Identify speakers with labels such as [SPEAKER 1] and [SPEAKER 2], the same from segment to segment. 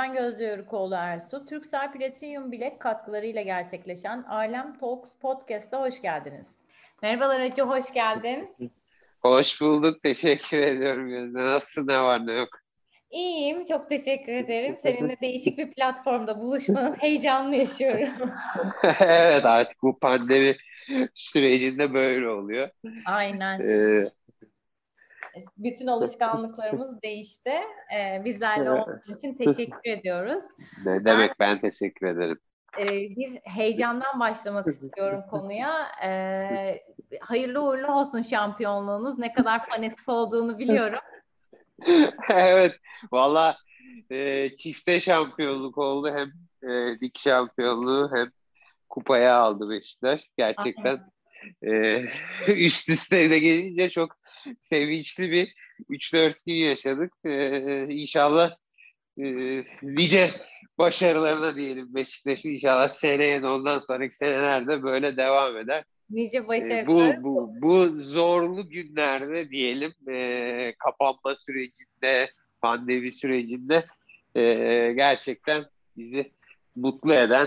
[SPEAKER 1] Ben Gözde Yörükoğlu Ersu. Turkcell Platinum Bilek katkılarıyla gerçekleşen Alem Talks Podcast'a hoş geldiniz. Merhabalar Hacı, hoş geldin.
[SPEAKER 2] Hoş bulduk. Teşekkür ediyorum Gözde. Nasılsın? Ne var ne yok?
[SPEAKER 1] İyiyim, çok teşekkür ederim. Seninle değişik bir platformda buluşmanın heyecanını yaşıyorum.
[SPEAKER 2] Evet, artık bu pandemi sürecinde böyle oluyor.
[SPEAKER 1] Aynen.
[SPEAKER 2] Ee,
[SPEAKER 1] Bütün alışkanlıklarımız değişti. Bizlerle olduğun için teşekkür ediyoruz.
[SPEAKER 2] Ne demek, ben teşekkür ederim.
[SPEAKER 1] Bir heyecandan başlamak istiyorum konuya. Hayırlı uğurlu olsun şampiyonluğunuz. Ne kadar fanatik olduğunu biliyorum.
[SPEAKER 2] Evet, valla çifte şampiyonluk oldu. Hem lig şampiyonluğu hem kupaya aldı Beşiktaş. Gerçekten üst üste de gelince çok sevinçli bir 3-4 gün yaşadık. İnşallah nice başarılarına diyelim Beşiktaş'ın, inşallah seneye de ondan sonraki senelerde böyle devam eder.
[SPEAKER 1] Nice başarılar.
[SPEAKER 2] Bu zorlu günlerde diyelim, kapanma sürecinde, pandemi sürecinde gerçekten bizi mutlu eden,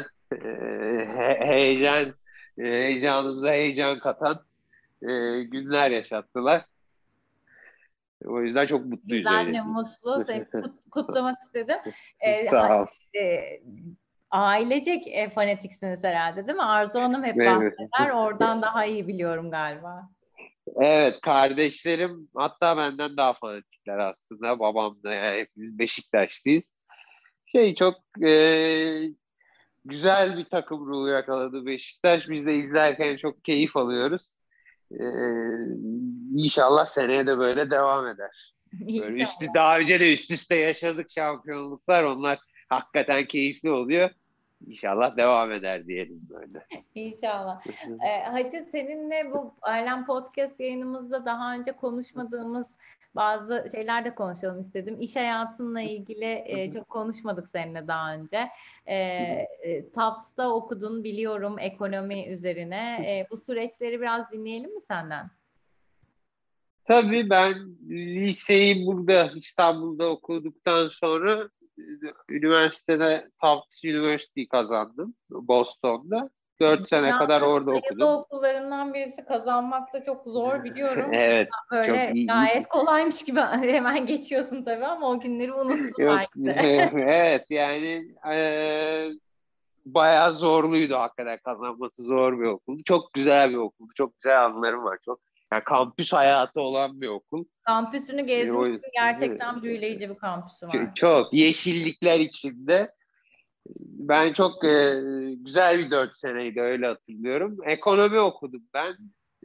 [SPEAKER 2] heyecanımıza heyecan katan günler yaşattılar. O yüzden çok mutluyuz
[SPEAKER 1] Güzel
[SPEAKER 2] öyle
[SPEAKER 1] ve
[SPEAKER 2] diyeyim.
[SPEAKER 1] mutlu. Seni kutlamak istedim.
[SPEAKER 2] Sağ ol.
[SPEAKER 1] Ailecek fanatiksiniz herhalde, değil mi? Arzu Hanım hep
[SPEAKER 2] Evet.
[SPEAKER 1] bahseder. Oradan daha iyi biliyorum galiba.
[SPEAKER 2] Evet, kardeşlerim hatta benden daha fanatikler aslında. Babam da, yani hepimiz Beşiktaşlıyız. Çok güzel bir takım ruhu yakaladı Beşiktaş. Biz de izlerken çok keyif alıyoruz. E, inşallah seneye de böyle devam eder. Böyle
[SPEAKER 1] İnşallah.
[SPEAKER 2] daha önce de üst üste yaşadık şampiyonluklar. Onlar hakikaten keyifli oluyor. İnşallah devam eder diyelim böyle.
[SPEAKER 1] İnşallah. Hacı, seninle bu Alem Podcast yayınımızda daha önce konuşmadığımız bazı şeyler de konuşalım istedim. İş hayatınla ilgili çok konuşmadık seninle daha önce. Tufts'ta okudun biliyorum, ekonomi üzerine. Bu süreçleri biraz dinleyelim mi senden?
[SPEAKER 2] Tabii ben liseyi burada İstanbul'da okuduktan sonra üniversitede Tufts University kazandım Boston'da. 4 sene kadar
[SPEAKER 1] Dünyanın
[SPEAKER 2] orada
[SPEAKER 1] sayılı
[SPEAKER 2] okudum.
[SPEAKER 1] okullarından birisi, kazanmak da çok zor biliyorum.
[SPEAKER 2] Evet, çok
[SPEAKER 1] Böyle
[SPEAKER 2] iyi.
[SPEAKER 1] gayet kolaymış gibi hemen geçiyorsun tabii ama o günleri unuttun
[SPEAKER 2] Yok,
[SPEAKER 1] belki de.
[SPEAKER 2] evet yani bayağı zorluydu hakikaten, kazanması zor bir okuldu. Çok güzel bir okuldu. Çok güzel anılarım var. Çok yani kampüs hayatı olan bir okul.
[SPEAKER 1] Kampüsünü
[SPEAKER 2] O,
[SPEAKER 1] gezmişsin. Gerçekten büyüleyici bir kampüsü var.
[SPEAKER 2] çok yeşillikler içinde. Ben çok güzel bir 4 seneydi, öyle hatırlıyorum. Ekonomi okudum ben.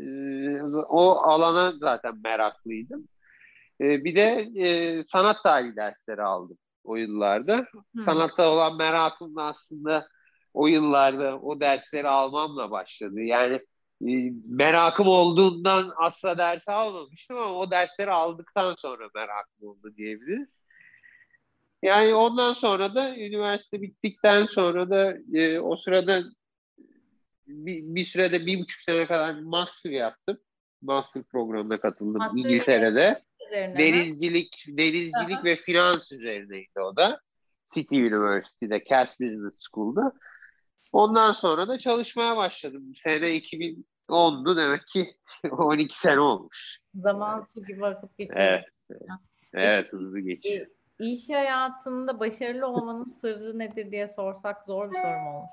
[SPEAKER 2] O alana zaten meraklıydım. Bir de sanat tarihi dersleri aldım o yıllarda.
[SPEAKER 1] Hmm.
[SPEAKER 2] Sanatta olan merakım da aslında o yıllarda o dersleri almamla başladı. Yani merakım olduğundan asla ders almamıştım ama o dersleri aldıktan sonra merakım oldu diyebiliriz. Yani ondan sonra da üniversite bittikten sonra da o sırada bir sürede 1,5 sene kadar master yaptım. Master programına katıldım
[SPEAKER 1] Master
[SPEAKER 2] İngiltere'de.
[SPEAKER 1] üzerine mi?
[SPEAKER 2] Denizcilik
[SPEAKER 1] Aha.
[SPEAKER 2] ve finans üzerineydi o da. City University'de, Cass Business School'da. Ondan sonra da çalışmaya başladım. Sene 2010'du, demek ki 12 sene olmuş.
[SPEAKER 1] Zaman su gibi akıp geçiyor.
[SPEAKER 2] Evet,
[SPEAKER 1] Peki
[SPEAKER 2] evet, hızlı geçiyor.
[SPEAKER 1] iş hayatında başarılı olmanın sırrı nedir diye sorsak zor bir soru mu olur?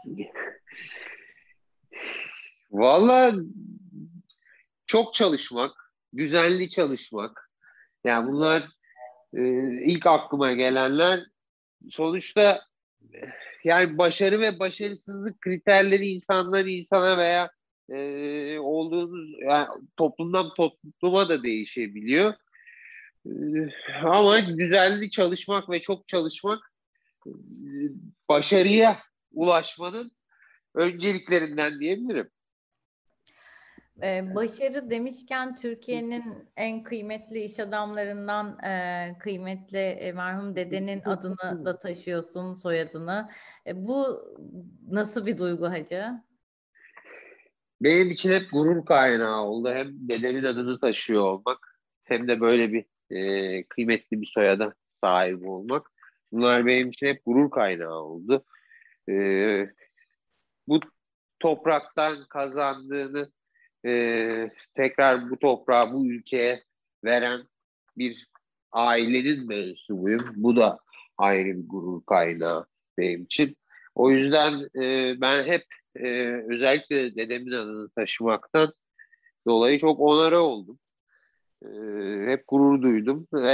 [SPEAKER 2] Valla çok çalışmak, düzenli çalışmak. Yani bunlar ilk aklıma gelenler. Sonuçta yani başarı ve başarısızlık kriterleri insandan insana veya olduğunuz yani toplumdan topluma da değişebiliyor. E, ama düzenli çalışmak ve çok çalışmak e, başarıya ulaşmanın önceliklerinden diyebilirim.
[SPEAKER 1] Başarı demişken Türkiye'nin en kıymetli iş adamlarından kıymetli merhum dedenin adını da taşıyorsun, soyadını. Bu nasıl bir duygu Hacı?
[SPEAKER 2] Benim için hep gurur kaynağı oldu. Hem dedemin adını taşıyor olmak hem de böyle bir kıymetli bir soyada sahip olmak. Bunlar benim için hep gurur kaynağı oldu. E, Bu topraktan kazandığını tekrar bu toprağa, bu ülkeye veren bir ailenin mensubuyum. Bu da ayrı bir gurur kaynağı benim için. O yüzden ben hep özellikle dedemin adını taşımaktan dolayı çok onore oldum. E, Hep gurur duydum ve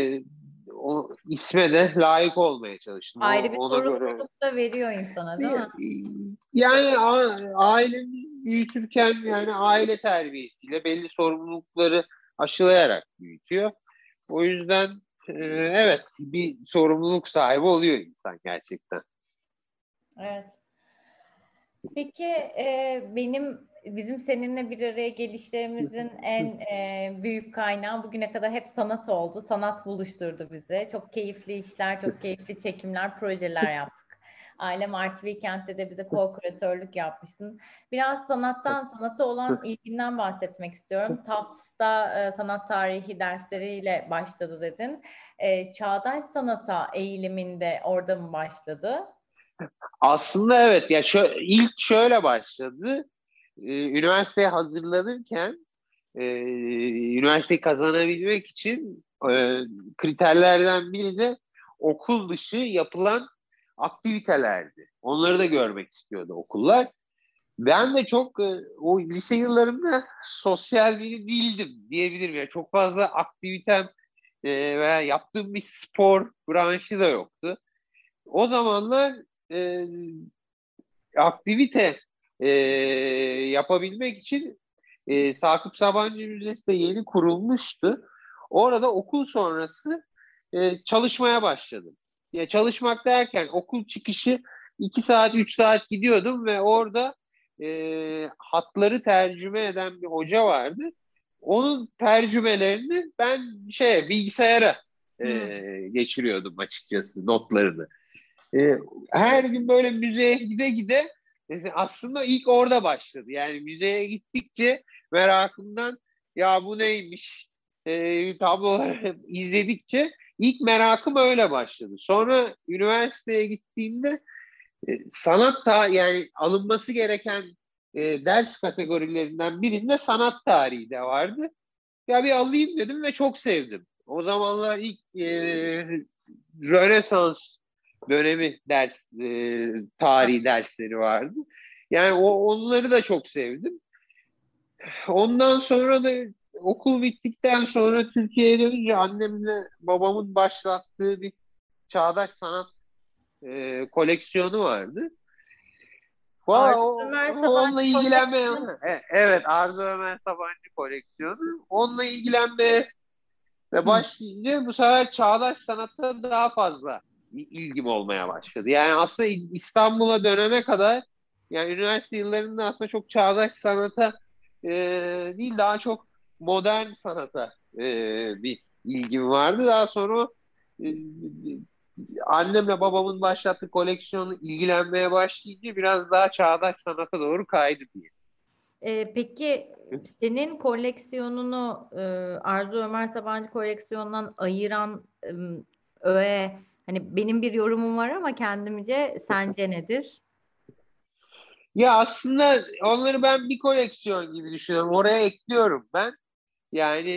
[SPEAKER 2] o isme de layık olmaya çalıştım.
[SPEAKER 1] Ayrı bir
[SPEAKER 2] Ona göre
[SPEAKER 1] sorumluluk da veriyor insana, değil mi?
[SPEAKER 2] yani ailemi büyütürken yani aile terbiyesiyle belli sorumlulukları aşılayarak büyütüyor. O yüzden evet bir sorumluluk sahibi oluyor insan gerçekten.
[SPEAKER 1] Evet. Peki bizim seninle bir araya gelişlerimizin en büyük kaynağı bugüne kadar hep sanat oldu. Sanat buluşturdu bizi. Çok keyifli işler, çok keyifli çekimler, projeler yaptık. Ailem Art Weekend'de de bize co-küratörlük yapmışsın. Biraz sanata olan ilginden bahsetmek istiyorum. Tufts'ta sanat tarihi dersleriyle başladı dedin. Çağdaş sanata eğiliminde orada mı başladı?
[SPEAKER 2] Aslında evet ya ilk şöyle başladı. Üniversiteye hazırlanırken üniversiteyi kazanabilmek için kriterlerden biri de okul dışı yapılan aktivitelerdi. Onları da görmek istiyordu okullar. Ben de çok o lise yıllarımda sosyal biri değildim diyebilirim. Yani çok fazla aktivitem veya yaptığım bir spor branşı da yoktu. O zamanlar e, aktivite yapabilmek için Sakıp Sabancı Müzesi de yeni kurulmuştu. Orada okul sonrası çalışmaya başladım. Ya çalışmak derken okul çıkışı 2 saat 3 saat gidiyordum ve orada hatları tercüme eden bir hoca vardı. Onun tercümelerini ben bilgisayara geçiriyordum açıkçası notlarını. E, Her gün böyle müzeye gide gide aslında ilk orada başladı. Yani müzeye gittikçe merakımdan ya bu neymiş tabloları izledikçe ilk merakım öyle başladı. Sonra üniversiteye gittiğimde sanat yani alınması gereken ders kategorilerinden birinde sanat tarihi de vardı. Ya bir alayım dedim ve çok sevdim. O zamanlar ilk Rönesans dönemi tarihi dersleri vardı. Yani onları da çok sevdim. Ondan sonra da okul bittikten sonra Türkiye'ye dönünce annemle babamın başlattığı bir çağdaş sanat koleksiyonu vardı.
[SPEAKER 1] Arzu Ömer
[SPEAKER 2] Onunla
[SPEAKER 1] Sabancı
[SPEAKER 2] ilgilenmeye,
[SPEAKER 1] koleksiyonu.
[SPEAKER 2] evet Arzu Ömer Sabancı koleksiyonu. Onunla ilgilenmeye ve
[SPEAKER 1] Hı.
[SPEAKER 2] başlayınca bu sefer çağdaş sanatta daha fazla ilgim olmaya başladı. Yani aslında İstanbul'a dönene kadar yani üniversite yıllarında aslında çok çağdaş sanata e, değil daha çok modern sanata bir ilgim vardı. Daha sonra e, annemle babamın başlattığı koleksiyonu ilgilenmeye başlayınca biraz daha çağdaş sanata doğru kaydı diye.
[SPEAKER 1] Peki senin koleksiyonunu Arzu Ömer Sabancı koleksiyonundan ayıran öğe, hani benim bir yorumum var ama kendimce sence nedir?
[SPEAKER 2] Ya aslında onları ben bir koleksiyon gibi düşünüyorum. Oraya ekliyorum ben. Yani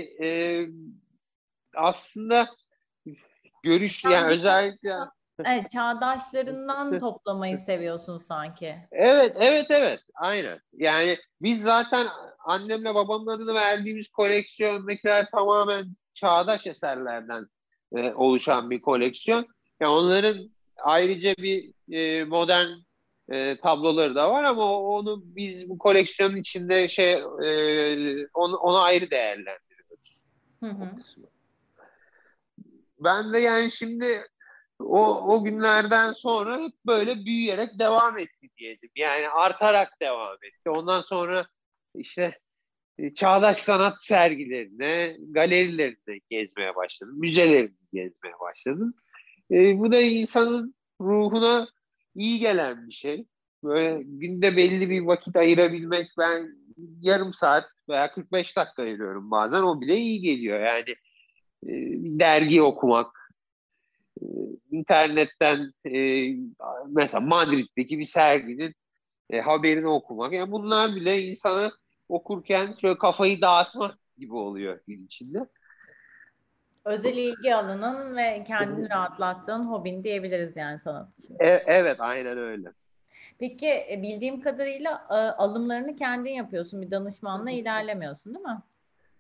[SPEAKER 2] aslında yani
[SPEAKER 1] Sen biraz
[SPEAKER 2] özellikle
[SPEAKER 1] evet, çağdaşlarından toplamayı seviyorsun sanki.
[SPEAKER 2] evet aynen. Yani biz zaten annemle babamın adını verdiğimiz koleksiyondakiler tamamen çağdaş eserlerden oluşan bir koleksiyon. Yani onların ayrıca bir modern tabloları da var ama onu biz bu koleksiyonun içinde onu ayrı değerlendiriyoruz
[SPEAKER 1] Hı
[SPEAKER 2] o
[SPEAKER 1] hı.
[SPEAKER 2] kısmı. Ben de yani şimdi o günlerden sonra hep böyle büyüyerek devam etti diyelim. Yani artarak devam etti. Ondan sonra işte çağdaş sanat sergilerine, galerilerinde gezmeye başladım. Müzelerini gezmeye başladım. Bu da insanın ruhuna iyi gelen bir şey. Böyle günde belli bir vakit ayırabilmek, ben yarım saat veya 45 dakika ayırıyorum bazen, o bile iyi geliyor. Yani dergi okumak, internetten mesela Madrid'deki bir serginin haberini okumak. Yani bunlar bile insana okurken şöyle kafayı dağıtmak gibi oluyor gün içinde.
[SPEAKER 1] Özel ilgi alanın ve kendini rahatlattığın hobin diyebiliriz yani sanat için.
[SPEAKER 2] Evet, aynen öyle.
[SPEAKER 1] Peki bildiğim kadarıyla alımlarını kendin yapıyorsun. Bir danışmanla ilerlemiyorsun, değil mi?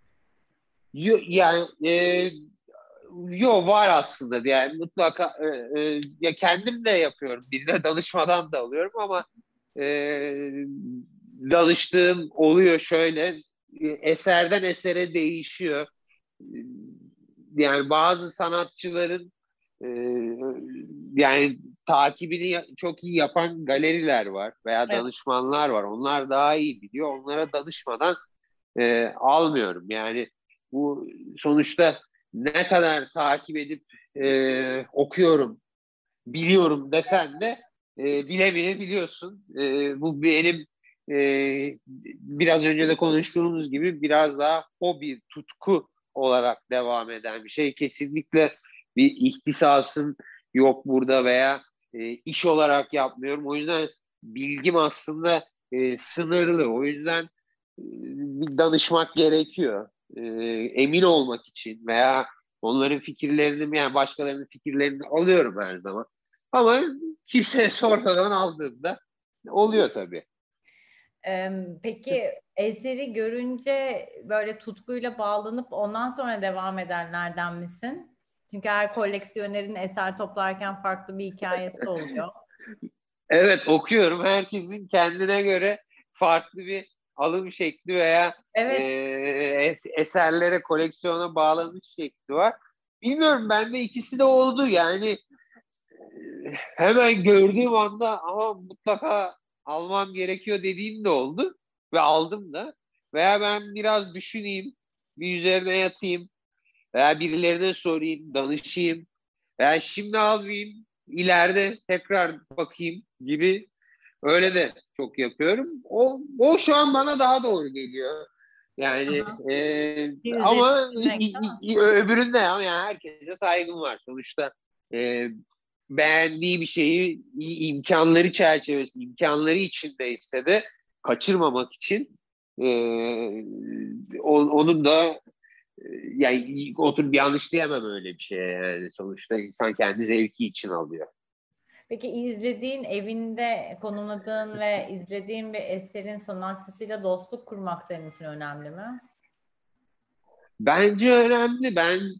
[SPEAKER 2] Yani var aslında yani mutlaka ya kendim de yapıyorum. Birine danışmadan da alıyorum ama e, danıştığım oluyor şöyle eserden esere değişiyor. Yani bazı sanatçıların e, yani takibini çok iyi yapan galeriler var veya
[SPEAKER 1] Evet.
[SPEAKER 2] danışmanlar var. Onlar daha iyi biliyor. Onlara danışmadan almıyorum. Yani bu sonuçta ne kadar takip edip okuyorum, biliyorum desen de bile bile biliyorsun. Bu benim biraz önce de konuştuğumuz gibi biraz daha hobi, tutku olarak devam eden bir şey. Kesinlikle bir ihtisasım yok burada veya iş olarak yapmıyorum. O yüzden bilgim aslında sınırlı. O yüzden bir danışmak gerekiyor. Emin olmak için veya onların fikirlerini yani başkalarının fikirlerini alıyorum her zaman. Ama kimseye sormadan aldığımda oluyor tabii.
[SPEAKER 1] Peki eseri görünce böyle tutkuyla bağlanıp ondan sonra devam edenlerden misin? Çünkü her koleksiyonerin eser toplarken farklı bir hikayesi oluyor.
[SPEAKER 2] Evet, okuyorum. Herkesin kendine göre farklı bir alım şekli veya
[SPEAKER 1] Evet.
[SPEAKER 2] eserlere, koleksiyona bağlanış şekli var. Bilmiyorum, bende ikisi de oldu. Yani hemen gördüğüm anda ama mutlaka almam gerekiyor dediğim de oldu ve aldım da. Veya ben biraz düşüneyim, bir üzerine yatayım veya birilerine sorayım, danışayım veya şimdi almayayım, ileride tekrar bakayım gibi öyle de çok yapıyorum. O şu an bana daha doğru geliyor. Yani
[SPEAKER 1] Aha. Bir üzerine
[SPEAKER 2] ama
[SPEAKER 1] düşünmek.
[SPEAKER 2] öbüründe ama yani herkese saygım var. Sonuçta e, beğendiği bir şeyi imkanları çerçevesi, imkanları içindeyse de kaçırmamak için e, onun da yani oturup yanlış diyemem öyle bir şeye yani. Sonuçta insan kendi zevki için alıyor.
[SPEAKER 1] Peki izlediğin, evinde konumladığın ve izlediğin bir eserin sanatçısıyla dostluk kurmak senin için önemli mi?
[SPEAKER 2] Bence önemli.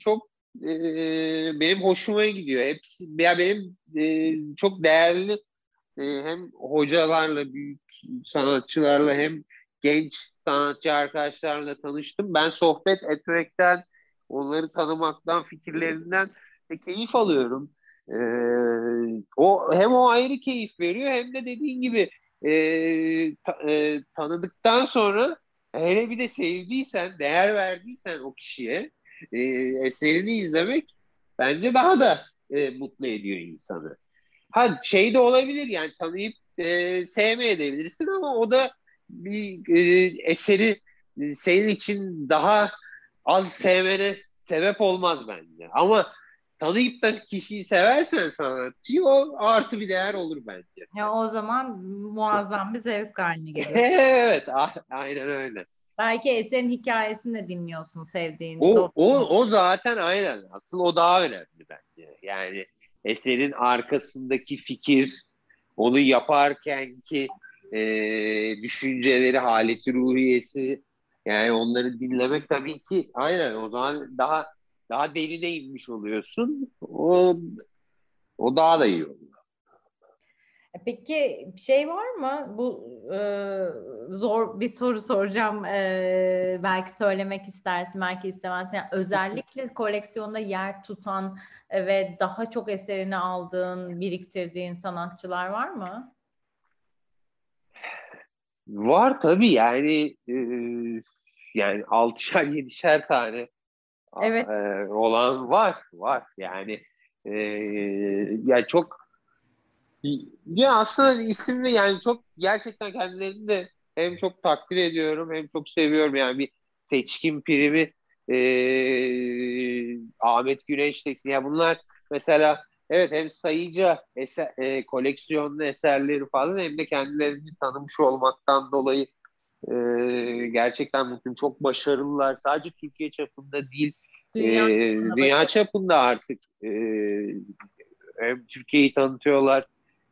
[SPEAKER 2] Benim hoşuma gidiyor. Hepsi ya benim çok değerli hem hocalarla, büyük sanatçılarla hem genç sanatçı arkadaşlarla tanıştım. Ben sohbet etmekten, onları tanımaktan, fikirlerinden keyif alıyorum. O ayrı keyif veriyor hem de dediğin gibi tanıdıktan sonra hele bir de sevdiysen, değer verdiysen o kişiye e, eserini izlemek bence daha da mutlu ediyor insanı. Ha şey de olabilir yani tanıyıp sevmeyebilirsin ama o da bir eseri senin için daha az sevmene sebep olmaz bence. Ama tanıyıp da kişiyi seversen sanatçıyı o artı bir değer olur bence.
[SPEAKER 1] Ya o zaman muazzam bir zevk haline geliyor.
[SPEAKER 2] Evet, aynen öyle.
[SPEAKER 1] Belki eserin hikayesini de dinliyorsun sevdiğin
[SPEAKER 2] O, o,
[SPEAKER 1] dostun.
[SPEAKER 2] o zaten aynen. Asıl o daha önemli bence. Yani eserin arkasındaki fikir, onu yaparkenki düşünceleri, haleti ruhiyesi, yani onları dinlemek tabii ki aynen o zaman daha derine inmiş oluyorsun. O daha da iyi oluyor.
[SPEAKER 1] Peki şey var mı? Bu zor bir soru soracağım. Belki söylemek istersin, belki istemezsin. Yani özellikle koleksiyonda yer tutan ve daha çok eserini aldığın, biriktirdiğin sanatçılar var mı?
[SPEAKER 2] Var tabii yani altışar yedişer tane
[SPEAKER 1] Evet.
[SPEAKER 2] olan var yani e, ya çok ya aslında isimli yani çok gerçekten kendilerini de hem çok takdir ediyorum hem çok seviyorum yani bir seçkin primi Ahmet Güneş'teki ya bunlar mesela evet hem sayıca koleksiyonlu eserleri falan hem de kendilerini tanımış olmaktan dolayı gerçekten mutluyum. Çok başarılılar. Sadece Türkiye çapında değil, e,
[SPEAKER 1] Dünya çapında
[SPEAKER 2] dünya
[SPEAKER 1] başarılı.
[SPEAKER 2] çapında artık hem Türkiye'yi tanıtıyorlar.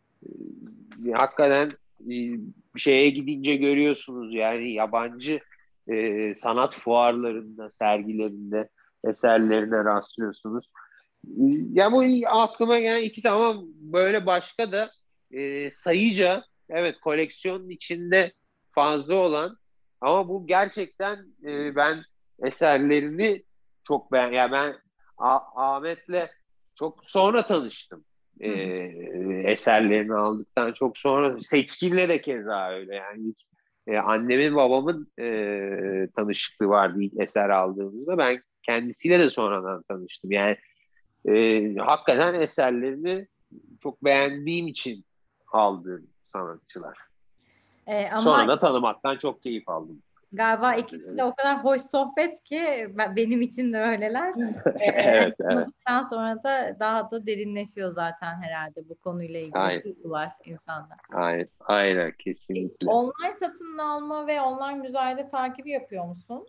[SPEAKER 2] Hakikaten bir şeye gidince görüyorsunuz yani yabancı sanat fuarlarında, sergilerinde eserlerine rastlıyorsunuz. Ya bu aklıma gelen ikisi ama böyle başka da sayıca evet koleksiyonun içinde fazla olan ama bu gerçekten ben eserlerini çok yani ben Ahmet'le çok sonra tanıştım.
[SPEAKER 1] Hı hı.
[SPEAKER 2] Eserlerini aldıktan çok sonra Seçkin'le de keza öyle yani annemin babamın tanışıklığı vardı ilk eser aldığımızda ben kendisiyle de sonradan tanıştım yani hakikaten eserlerini çok beğendiğim için aldığım sanatçılar.
[SPEAKER 1] Ama
[SPEAKER 2] Sonra da tanımaktan çok keyif aldım.
[SPEAKER 1] galiba ikisi de
[SPEAKER 2] Kendileri.
[SPEAKER 1] o kadar hoş sohbet ki benim için de öyleler. Hani
[SPEAKER 2] Evet, evet.
[SPEAKER 1] tanıdıktan sonra da daha da derinleşiyor zaten herhalde bu konuyla ilgili
[SPEAKER 2] Aynen,
[SPEAKER 1] duygular insanda.
[SPEAKER 2] aynen, kesinlikle.
[SPEAKER 1] Online satın alma ve online müzayede takibi yapıyor musun?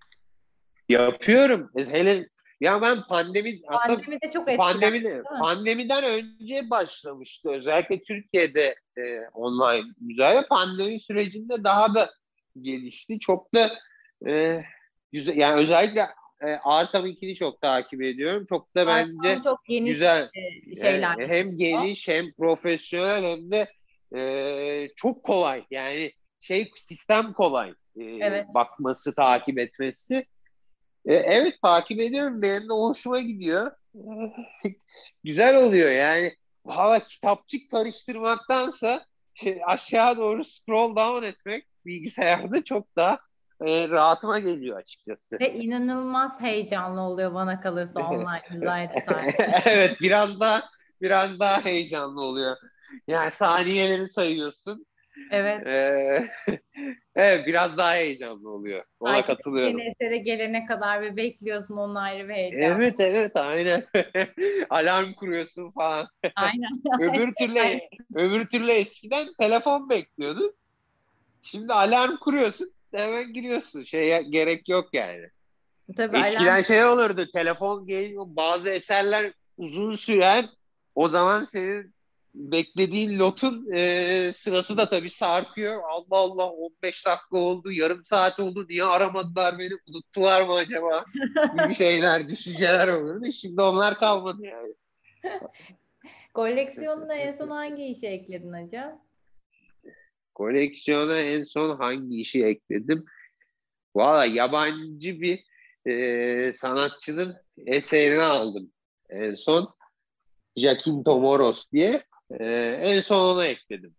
[SPEAKER 2] Yapıyorum. Hele ya ben aslında
[SPEAKER 1] Pandemi de çok etkilendi, değil mi?
[SPEAKER 2] pandemiden önce başlamıştı. Özellikle Türkiye'de online müzayede pandemi sürecinde daha da gelişti. Çok da güzel. Yani özellikle Arkham 2'ni çok takip ediyorum. Çok da bence
[SPEAKER 1] Arkadan çok geniş
[SPEAKER 2] güzel.
[SPEAKER 1] şeylerle
[SPEAKER 2] Hem
[SPEAKER 1] çıkıyor.
[SPEAKER 2] geniş hem profesyonel hem de çok kolay. Yani sistem kolay.
[SPEAKER 1] Evet.
[SPEAKER 2] Bakması, takip etmesi. Evet takip ediyorum. Benim de hoşuma gidiyor. Güzel oluyor yani. Valla kitapçık karıştırmaktansa aşağı doğru scroll down etmek bilgisayarda çok daha rahatıma geliyor açıkçası.
[SPEAKER 1] Ve inanılmaz heyecanlı oluyor bana kalırsa online müzayede takibi.
[SPEAKER 2] Evet biraz daha heyecanlı oluyor. Yani saniyeleri sayıyorsun.
[SPEAKER 1] Evet.
[SPEAKER 2] Ee, evet biraz daha heyecanlı oluyor. Ona
[SPEAKER 1] Takip
[SPEAKER 2] katılıyorum.
[SPEAKER 1] ettiğin esere gelene kadar ve bekliyorsun onun ayrı bir heyecan.
[SPEAKER 2] Evet evet aynen. Alarm kuruyorsun falan.
[SPEAKER 1] Aynen.
[SPEAKER 2] Öbür türlü öbür türlü eskiden telefon bekliyordun. Şimdi alarm kuruyorsun, hemen giriyorsun. Şeye gerek yok yani.
[SPEAKER 1] Tabii alarm
[SPEAKER 2] Eskiden şey olurdu, telefon geliyor, bazı eserler uzun süren, o zaman senin beklediğin lotun sırası da tabii sarkıyor. Allah Allah 15 dakika oldu, yarım saat oldu, niye aramadılar beni, unuttular mı acaba gibi şeyler, düşünceler olurdu. Şimdi onlar kalmadı yani.
[SPEAKER 1] koleksiyonuna en son hangi işe ekledin acaba?
[SPEAKER 2] Koleksiyona en son hangi işi ekledim? Valla yabancı bir sanatçının eserini aldım en son. Jacinto Moros diye. En son onu ekledim.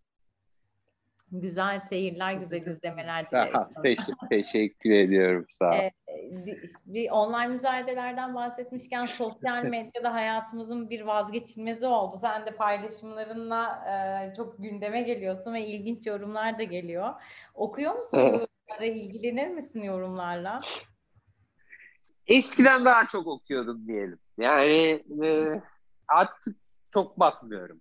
[SPEAKER 1] Güzel seyirler, güzel izlemeler dileriz
[SPEAKER 2] Sağ,
[SPEAKER 1] sana.
[SPEAKER 2] teşekkür ediyorum. Sağ ol.
[SPEAKER 1] Bir online müzayedelerden bahsetmişken sosyal medyada hayatımızın bir vazgeçilmezi oldu. Sen de paylaşımlarınla çok gündeme geliyorsun ve ilginç yorumlar da geliyor. Okuyor musun yorumları, ilgilenir misin yorumlarla?
[SPEAKER 2] Eskiden daha çok okuyordum diyelim. Yani artık çok bakmıyorum.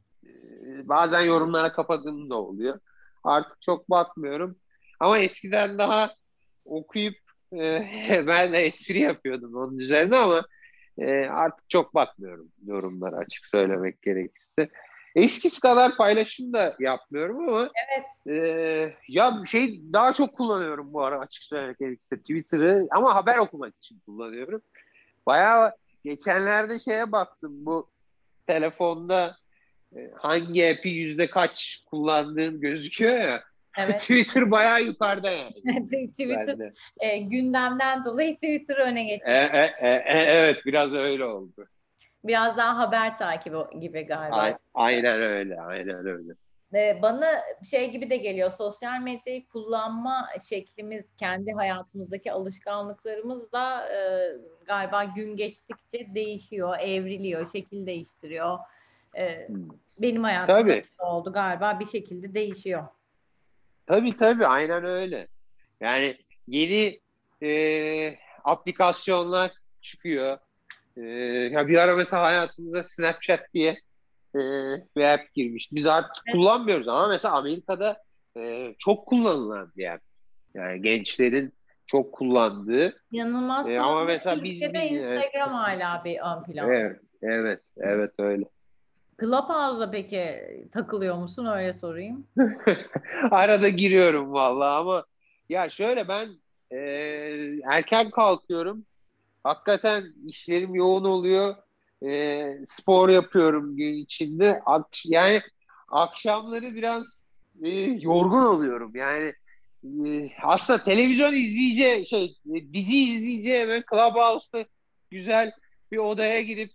[SPEAKER 2] Bazen yorumlara kapadığım da oluyor. Artık çok bakmıyorum. Ama eskiden daha okuyup ben de espri yapıyordum onun üzerine ama artık çok bakmıyorum yorumlara açık söylemek gerekirse. Eskisi kadar paylaşım da yapmıyorum ama
[SPEAKER 1] Evet.
[SPEAKER 2] ya daha çok kullanıyorum bu ara açık söylemek gerekirse Twitter'ı ama haber okumak için kullanıyorum. Bayağı geçenlerde şeye baktım bu telefonda hangi app'i yüzde kaç kullandığın gözüküyor ya.
[SPEAKER 1] Evet.
[SPEAKER 2] Twitter bayağı yukarıda yani.
[SPEAKER 1] Twitter
[SPEAKER 2] Bende.
[SPEAKER 1] gündemden dolayı Twitter öne geçmiş.
[SPEAKER 2] Evet biraz öyle oldu.
[SPEAKER 1] Biraz daha haber takibi gibi galiba.
[SPEAKER 2] Aynen öyle, aynen öyle.
[SPEAKER 1] Bana şey gibi de geliyor. Sosyal medyayı kullanma şeklimiz, kendi hayatımızdaki alışkanlıklarımız da galiba gün geçtikçe değişiyor, evriliyor, şekil değiştiriyor. E,
[SPEAKER 2] Hmm.
[SPEAKER 1] Benim hayatımda
[SPEAKER 2] Tabii,
[SPEAKER 1] da oldu galiba bir şekilde değişiyor.
[SPEAKER 2] tabii aynen öyle. Yani yeni aplikasyonlar çıkıyor. Ya bir ara mesela hayatımıza Snapchat diye bir app girmişti. Biz artık kullanmıyoruz ama mesela Amerika'da çok kullanılan bir app. Yani gençlerin çok kullandığı.
[SPEAKER 1] İnanılmaz
[SPEAKER 2] Ama
[SPEAKER 1] kullanılıyor.
[SPEAKER 2] mesela biz
[SPEAKER 1] Türkiye'de
[SPEAKER 2] bilmiyoruz.
[SPEAKER 1] Instagram hala bir ön planda.
[SPEAKER 2] Evet, evet, evet öyle.
[SPEAKER 1] Clubhouse'a peki takılıyor musun? Öyle sorayım.
[SPEAKER 2] Arada giriyorum vallahi ama ya şöyle ben e, erken kalkıyorum. Hakikaten işlerim yoğun oluyor. Spor yapıyorum gün içinde. Yani akşamları biraz yorgun oluyorum. Yani aslında televizyon izleyeceği dizi izleyeceği ve Clubhouse'da güzel bir odaya girip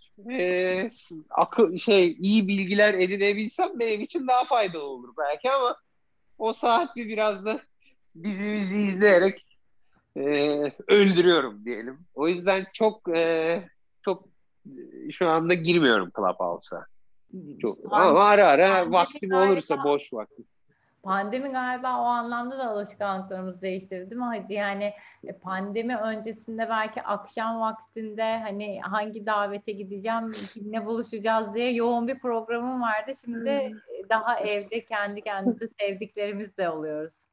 [SPEAKER 2] iyi bilgiler edinebilsem benim için daha faydalı olur belki ama o saati biraz da dizimizi izleyerek öldürüyorum diyelim. O yüzden çok şu anda girmiyorum Clubhouse'a. Çok, ama ara ara
[SPEAKER 1] Pandemi
[SPEAKER 2] vaktim
[SPEAKER 1] galiba,
[SPEAKER 2] olursa boş vaktim.
[SPEAKER 1] pandemi galiba o anlamda da alışkanlıklarımızı değiştirdi değil mi Hacı? Yani pandemi öncesinde belki akşam vaktinde hani hangi davete gideceğim, kimle buluşacağız diye yoğun bir programım vardı. Şimdi daha evde kendi kendimize sevdiklerimizle oluyoruz.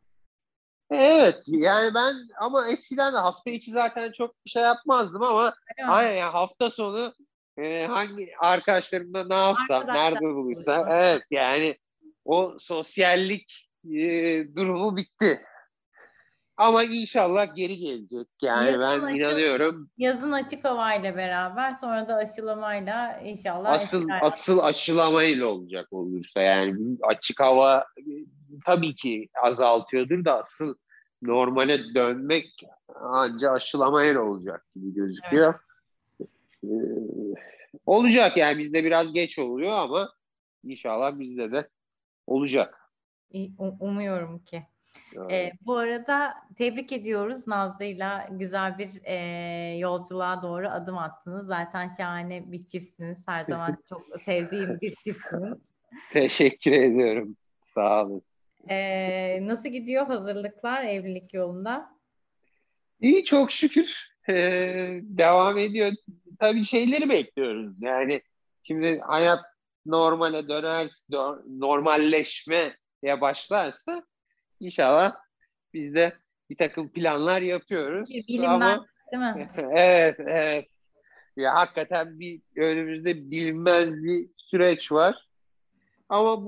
[SPEAKER 2] Evet yani ben ama eskiden de hafta içi zaten çok bir şey yapmazdım ama
[SPEAKER 1] Değil mi?
[SPEAKER 2] aynen yani hafta sonu hangi arkadaşlarımla ne yapsam,
[SPEAKER 1] Arkadaşlar
[SPEAKER 2] nerede buluşsam
[SPEAKER 1] buluşmak.
[SPEAKER 2] evet yani o sosyallik durumu bitti. Ama inşallah geri gelecek. Yani ben
[SPEAKER 1] Yazın açık,
[SPEAKER 2] inanıyorum.
[SPEAKER 1] yazın açık havayla beraber sonra da aşılamayla inşallah eski
[SPEAKER 2] Asıl aşılamayla olursa yani açık hava tabii ki azaltıyordur da asıl normale dönmek anca aşılamayla olacak gibi
[SPEAKER 1] evet.
[SPEAKER 2] gözüküyor. Ee, Olacak yani bizde biraz geç oluyor ama inşallah bizde de olacak.
[SPEAKER 1] Umuyorum ki.
[SPEAKER 2] Yani
[SPEAKER 1] Bu arada tebrik ediyoruz Nazlı'yla güzel bir yolculuğa doğru adım attınız. Zaten şahane bir çiftsiniz. Her zaman çok sevdiğim bir çiftsiniz.
[SPEAKER 2] teşekkür ediyorum. Sağ olun.
[SPEAKER 1] Nasıl gidiyor hazırlıklar evlilik yolunda?
[SPEAKER 2] İyi çok şükür devam ediyor. Tabii şeyleri bekliyoruz. Yani şimdi hayat normale döner, normalleşmeye başlarsa inşallah biz de bir takım planlar
[SPEAKER 1] Bir
[SPEAKER 2] yapıyoruz.
[SPEAKER 1] bilinmez
[SPEAKER 2] Ama
[SPEAKER 1] değil mi?
[SPEAKER 2] evet, evet. Ya hakikaten bir önümüzde bilinmez bir süreç var. Ama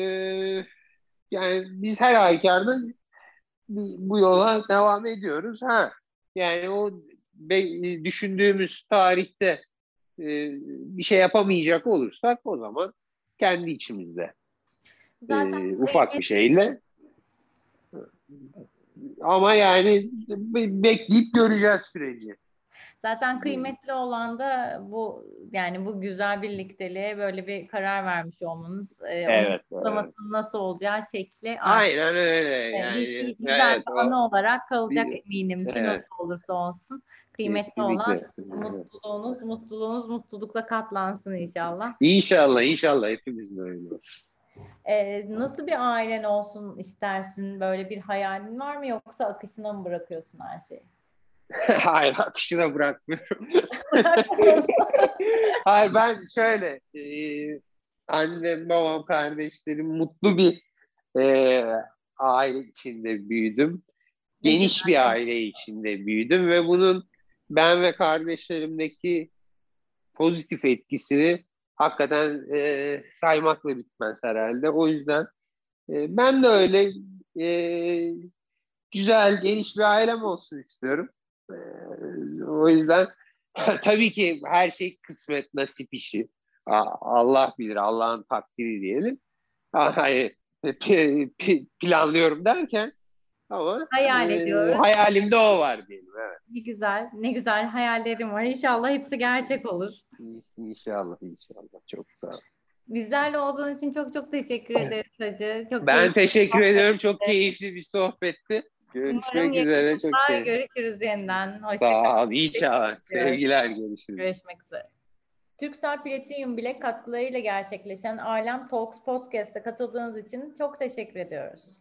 [SPEAKER 2] yani biz her halükarda bu yola devam ediyoruz. Yani düşündüğümüz tarihte bir şey yapamayacak olursak o zaman kendi içimizde
[SPEAKER 1] Zaten
[SPEAKER 2] ufak bir şeyle ama yani bekleyip göreceğiz süreci.
[SPEAKER 1] Zaten kıymetli olan da bu, yani bu güzel birlikteliğe böyle bir karar vermiş olmanız, onun
[SPEAKER 2] Evet, evet.
[SPEAKER 1] kutlamasının nasıl olacağı şekli artık
[SPEAKER 2] Aynen öyle yani.
[SPEAKER 1] güzel
[SPEAKER 2] Evet,
[SPEAKER 1] bir anı olarak kalacak
[SPEAKER 2] bir,
[SPEAKER 1] eminim ki nasıl
[SPEAKER 2] evet,
[SPEAKER 1] olursa olsun. Kıymetli olan
[SPEAKER 2] kesinlikle.
[SPEAKER 1] mutluluğunuz mutlulukla katlansın inşallah.
[SPEAKER 2] İnşallah, inşallah hepimiz de öyle olsun.
[SPEAKER 1] Nasıl bir ailen olsun istersin? Böyle bir hayalin var mı yoksa akışına mı bırakıyorsun her şeyi?
[SPEAKER 2] Hayır, akışına bırakmıyorum. Hayır ben şöyle annem, babam, kardeşlerim mutlu bir e, aile içinde büyüdüm.
[SPEAKER 1] Ne
[SPEAKER 2] Geniş
[SPEAKER 1] güzel.
[SPEAKER 2] bir aile içinde büyüdüm ve bunun ben ve kardeşlerimdeki pozitif etkisini hakikaten saymakla bitmez herhalde. O yüzden ben de öyle e, güzel, geniş bir ailem olsun istiyorum. O yüzden tabii ki her şey kısmet, nasip işi. Allah bilir, Allah'ın takdiri diyelim. Hayır, planlıyorum derken ama
[SPEAKER 1] Hayal ediyoruz.
[SPEAKER 2] hayalimde o var diyelim. Evet.
[SPEAKER 1] Ne güzel, ne güzel hayallerim var. İnşallah hepsi gerçek olur.
[SPEAKER 2] İnşallah, inşallah. Çok sağ ol.
[SPEAKER 1] Bizlerle olduğun için çok çok teşekkür ederiz Hacı. Çok
[SPEAKER 2] Ben
[SPEAKER 1] keyifli bir
[SPEAKER 2] teşekkür ediyorum. Çok
[SPEAKER 1] sohbetti.
[SPEAKER 2] keyifli bir sohbetti.
[SPEAKER 1] Umarım
[SPEAKER 2] Görüşmek üzere. Çok
[SPEAKER 1] yakında
[SPEAKER 2] keyifli.
[SPEAKER 1] görüşürüz yeniden. Hoşça
[SPEAKER 2] Sağ ol.
[SPEAKER 1] kalın.
[SPEAKER 2] İnşallah. Sevgiler. Görüşürüz.
[SPEAKER 1] Görüşmek üzere. Turkcell Platinum Bilek katkılarıyla gerçekleşen Alem Talks Podcast'a katıldığınız için çok teşekkür ediyoruz.